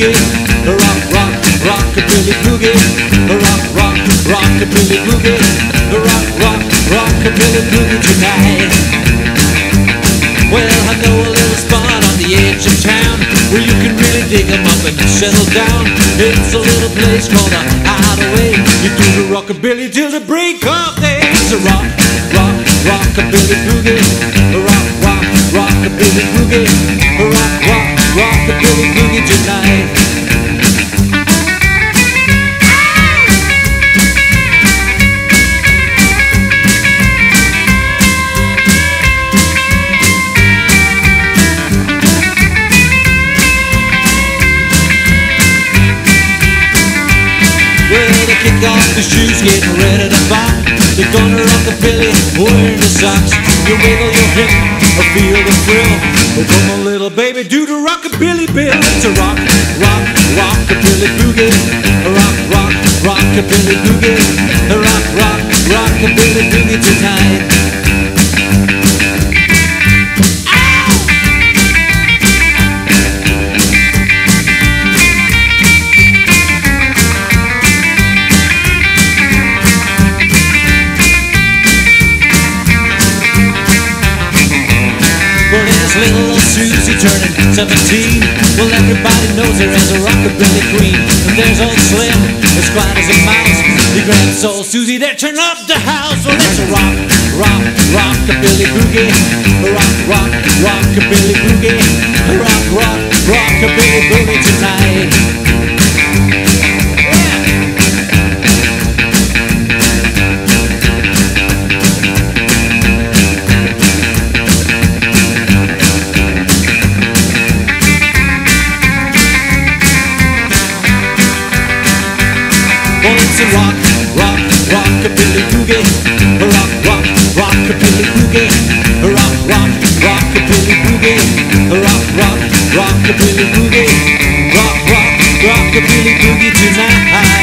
Boogie. Rock, rock, Rockabilly Boogie. Rock, rock, Rockabilly Boogie. Rock, rock, Rockabilly Boogie tonight. Well, I know a little spot on the edge of town where you can really dig 'em up and settle down. It's a little place called a hideaway. You do the rockabilly till the break of day. It's a rock, rock, Rockabilly Boogie. Rock, rock, Rockabilly Boogie. Rock, rock, Rockabilly Boogie tonight. Kick off the shoes, getting ready to bop. They're gonna rockabilly, wearing the socks. You wiggle your hip, or feel the thrill. Oh, come on, little baby, do the rockabilly bill. It's a rock, rock, Rockabilly Boogie. Rock, rock, Rockabilly Boogie. Rock, rock, Rockabilly Boogie tonight. Little old Susie turning 17. Well, everybody knows her as a rockabilly queen. And there's old Slim, as quiet as a mouse. He grabs old Susie there, turn up the house. Well, it's a rock, rock, Rockabilly Boogie. Rock, rock, Rockabilly Boogie. Rock, rock, Rockabilly Boogie tonight. It's a rock, rock, Rockabilly Boogie. Rock, rock, Rockabilly Boogie. Rock, rock, Rockabilly Boogie. Rock, rock, Rockabilly Boogie. Rock, rock, Rockabilly Boogie tonight.